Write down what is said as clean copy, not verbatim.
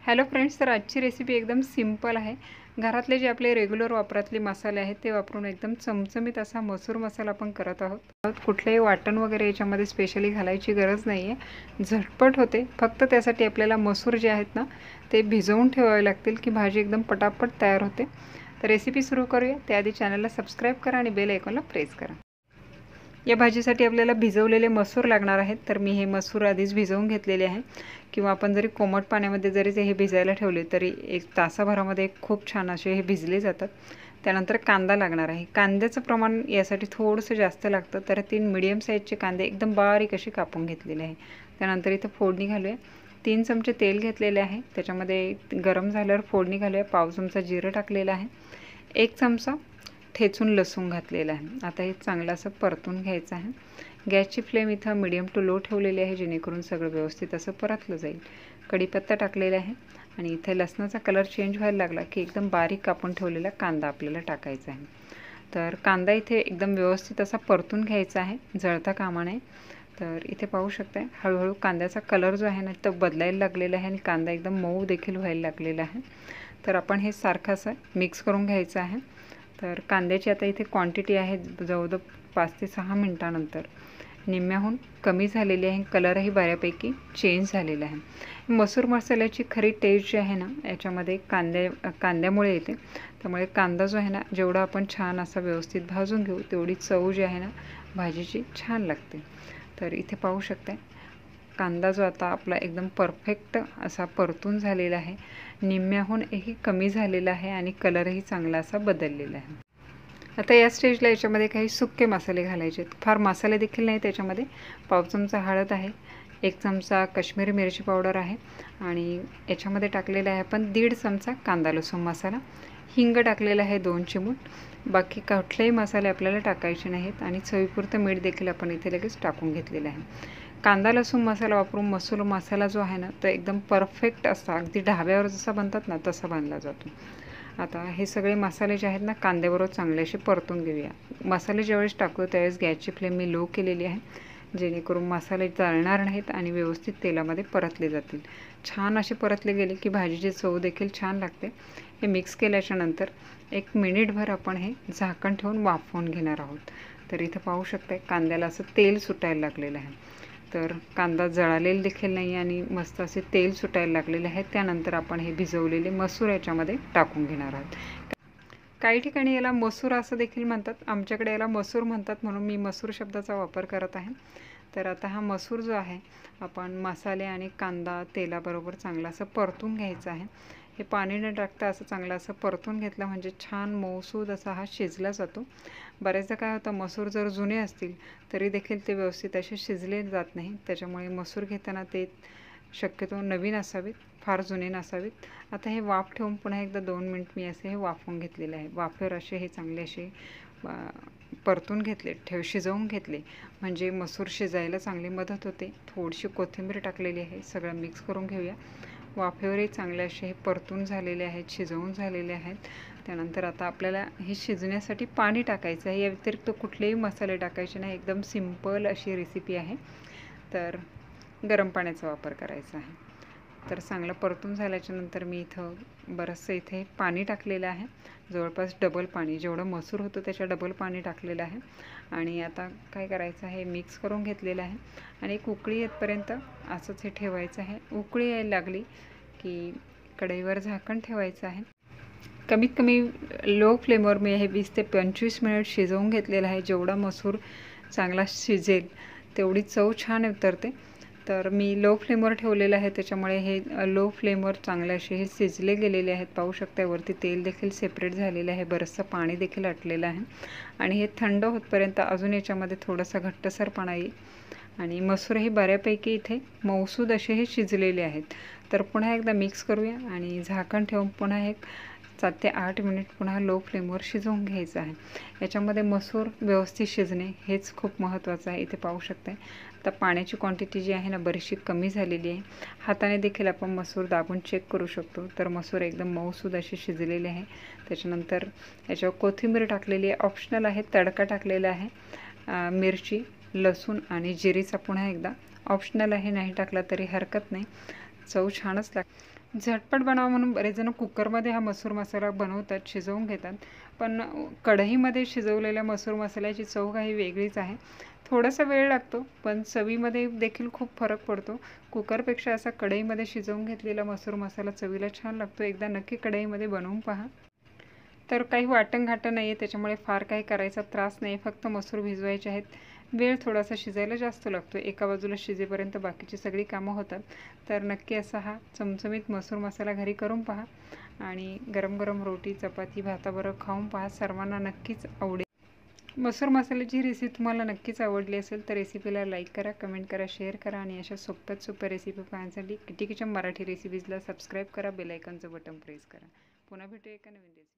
Hello friends, तर आजची recipe एकदम सिंपल आहे। घरातले जे आपले रेग्युलर वापरातले मसाले आहेत ते वापरून एकदम चमचमीत असा मसूर मसाला आपण करत आहोत। कुठलेही वाटण वगैरे याच्यामध्ये स्पेशली घालायची गरज नाही आहे, झटपट होते। फक्त त्यासाठी आपल्याला मसूर जे आहेत ना ते भिजवून ठेवावे लागतील की भाजी एकदम पटापट तयार होते। तर रेसिपी सुरू करूया। त्याआधी चॅनलला सबस्क्राईब करा आणि बेल आयकॉनला प्रेस करा। या भाजीसाठी आपल्याला भिजवलेले मसूर लागणार आहेत। तर मी हे मसूर आधीच भिजवून घेतलेले आहे, किंवा आपण जरी कोमट पाण्यामध्ये जरी हे भिजायला ठेवले तरी 1 तासाभरामध्ये खूप छान असे हे भिजले जातात। त्यानंतर कांदा लागणार आहे। कांद्याचं प्रमाण यासाठी थोडंसं जास्त लागतं, तर 3 मीडियम साईजचे कांदे एकदम बारीक असे कापून घेतलेले आहे। त्यानंतर इथं फोडणी घालूया। 3 चमचे तेल घेतलेले आहे, त्याच्यामध्ये गरम झाल्यावर फोडणी घालूया। पाव चमचा जिरं टाकलेलं आहे, 1 चमचा ठेचून लसूण घातलेला आहे। आता हे चांगलं असं परतून घ्यायचं आहे। गॅसची फ्लेम इथं मीडियम टू लो ठेवलेली आहे, जेणेकरून सगळं व्यवस्थित असं परतलं जाईल। कढीपत्ता टाकलेला आहे आणि इथे लसणाचा कलर चेंज व्हायला लागला की एकदम बारीक कापून ठेवलेला कांदा आपल्याला टाकायचा आहे। तर कांदा इथे एकदम व्यवस्थित असा परतून घ्यायचा आहे, जळता कामा नये। तर इथे पाहू शकताय हळूहळू कांद्याचा कलर जो आहे ना तो बदलायला लागलेला आहे आणि कांदा एकदम मऊ देखील व्हायला लागलेला आहे। तर आपण हे सारखं असं मिक्स करून घ्यायचं आहे। तर कांद्याची आता इथे क्वांटिटी आहे जवळजवळ 5 ते 6 मिनिटांनंतर निम्म्याहून कमी झालेली आहे। कलरही बऱ्यापैकी चेंज झालेला आहे। मसूर मसाल्याची खरी टेस्ट जी आहे ना याच्यामध्ये कांद्यामुळे येते। त्यामुळे कांदा जो आहे ना जेवढा आपण छान असा व्यवस्थित भाजून घेऊ तेवढी चव जी आहे ना भाजीची छान लागते। तर इथे पाहू शकता कांदा जो आता आपला एकदम परफेक्ट असा परतून झालेला आहे, निम्म्याहूनही कमी झालेला आहे आणि कलरही चांगला असा बदललेला आहे। आता या स्टेजला याच्यामध्ये काही सुके मसाले घालायचे आहेत, फार मसाले देखील नाही। त्याच्यामध्ये पाव चमचा हळद आहे, 1 चमचा काश्मीरी मिरची पावडर आहे आणि याच्यामध्ये टाकलेला आहे आपण 1.5 चमचा कांदा लसूण मसाला, हिंग टाकलेला आहे 2 चिमूट। बाकी कुठलेही मसाले आपल्याला टाकायचे नाहीत आणि चवीपुरतं मीठ देखील आपण इथे लगेच टाकून घेतलेलं आहे। कांदा लसूण मसाला वापरून मसूर मसाला जो आहे ना तो एकदम परफेक्ट असा अगदी ढाब्यावर जसा बनतात ना तसा बनला जातो। आता हे सगळे मसाले जे आहेत ना कांद्याबरोबर चांगले असे परतून घेऊया। मसाले ज्यावेळेस टाकतो त्यावेळेस गॅसची फ्लेम मी लो केलेली आहे, जेणेकरून मसाले जळणार नाहीत आणि व्यवस्थित तेलामध्ये परतले जातील। छान असे परतले गेले की भाजीची चव देखील छान लागते। हे मिक्स केल्याच्या नंतर 1 मिनिटभर आपण हे झाकण ठेवून वाफवून घेणार आहोत। तर इथं पाहू शकताय कांद्याला असं तेल सुटायला लागलेलं आहे। तर कांदा जळालेला देखील नाही आणि मस्त असे तेल सुटायला लागलेले आहे। त्यानंतर आपण हे भिजवलेले मसूर याच्यामध्ये टाकून घेणार आहोत। काही ठिकाणी याला मसूर असं देखील म्हणतात, आमच्याकडे याला मसूर म्हणतात म्हणून मी मसूर शब्दाचा वापर करत आहे। तर आता हा मसूर जो आहे आपण मसाले आणि कांदा तेलाबरोबर चांगला असं परतून घ्यायचा आहे। हे पाणी न टाकता असं चांगलं असं परतून घेतलं म्हणजे छान मऊसूद असा हा शिजला जातो। बरेचदा काय होतं मसूर जर जुने असतील तरी देखील ते व्यवस्थित असे शिजले जात नाही, त्याच्यामुळे मसूर घेताना ते शक्यतो नवीन असावेत, फार जुने नसावेत। आता हे वाफ ठेवून पुन्हा एकदा 2 मिनिट मी असे हे वाफवून घेतलेले आहे। वाफेवर असे हे चांगले असे परतून घेतले, शिजवून घेतले म्हणजे मसूर शिजायला चांगली मदत होते। थोडीशी कोथिंबीर टाकलेली आहे, सगळं मिक्स करून घेऊया। वाफेवरही चांगले असे हे परतून झालेले आहेत, शिजवून झालेले आहेत। त्यानंतर आता आपल्याला हे शिजण्यासाठी पाणी टाकायचं आहे, या व्यतिरिक्त कुठलेही मसाले टाकायचे नाही। एकदम सिंपल अशी रेसिपी आहे। तर गरम पाण्याचा वापर करायचा आहे। तर चांगलं परतून झाल्याच्या नंतर मी इथं बरंचसं इथे पाणी टाकलेलं आहे, जवळपास डबल पाणी, जेवढं मसूर होतं त्याच्या डबल पाणी टाकलेलं आहे। आणि आता काय करायचं आहे मिक्स करून घेतलेलं आहे आणि एक उकळी येतपर्यंत असंच हे ठेवायचं आहे। उकळी यायला लागली की कढईवर झाकण ठेवायचं आहे। कमीत कमी लो फ्लेमवर मी हे 20 ते 25 मिनिट शिजवून घेतलेलं आहे। जेवढा मसूर चांगला शिजेल तेवढी चव छान उतरते। तर मी लो फ्लेमवर ठेवलेलं आहे, त्याच्यामुळे हे लो फ्लेमवर चांगले असे हे शिजले गेलेले आहेत। पाहू शकता वरती तेल देखील सेपरेट झालेलं आहे, बरंचसं पाणी देखील आटलेलं आहे आणि हे थंड होतपर्यंत अजून याच्यामध्ये थोडासा घट्टसरपणा येईल आणि मसूरही बऱ्यापैकी इथे मऊसूद असे हे शिजलेले आहेत। तर पुन्हा एकदा मिक्स करूया आणि झाकण ठेवून पुन्हा एक 7 ते 8 मिनिट पुन्हा लो फ्लेमवर शिजवून घ्यायचं आहे। याच्यामध्ये मसूर व्यवस्थित शिजणे हेच खूप महत्त्वाचं आहे। इथे पाहू शकता आता पाण्याची क्वांटिटी जी आहे ना बरीचशी कमी झालेली आहे। हाताने देखील आपण मसूर दाबून चेक करू शकतो। तर मसूर एकदम मऊसूद असे शिजलेले आहे। त्याच्यानंतर याच्यावर कोथिंबीर टाकलेली आहे, ऑप्शनल आहे। तडका टाकलेला आहे, मिरची लसूण आणि जिरीचा पुन्हा एकदा ऑप्शनल आहे, नाही टाकला तरी हरकत नाही, चव छानच लागते। झटपट बनावा म्हणून बरेच जण कुकरमध्ये हा मसूर मसाला बनवतात, शिजवून घेतात. पण कढईमध्ये शिजवलेल्या मसूर मसाल्याची चव काही वेगळीच आहे. थोडासा वेळ लागतो, पण चवीमध्ये देखील खूप फरक पडतो. कुकरपेक्षा असा कढईमध्ये शिजवून घेतलेला मसूर मसाला चवीला छान लागतो. एकदा नक्की कढईमध्ये बनवून पहा. तर काही वाटण-घाटण नाही आहे, त्याच्यामुळे फार काही करायचा त्रास नाही आहे. फक्त मसूर भिजवायचे आहेत. वेळ थोडासा शिजायला जास्त लागतो. एका बाजूला शिजेपर्यंत बाकीची सगळी कामं होतात. तर नक्की असा हा चमचमीत मसूर मसाला घरी करून पहा आणि गरम-गरम रोटी, चपाती, भाताबरोबर खाऊन पहा. सर्वांना नक्कीच आवडेल. मसूर मसाल्याची रेसिपी तुम्हाला नक्कीच आवडली असेल तर रेसिपीला लाईक करा, कमेंट करा, शेअर करा आणि अशा सोप्यात सोप्या रेसिपी पाहण्यासाठी किटी किचन मराठी रेसिपीजला सबस्क्राईब करा, बेल आयकॉनचं बटन प्रेस करा. पुन्हा भेटूया एका नवीन रेसिपी.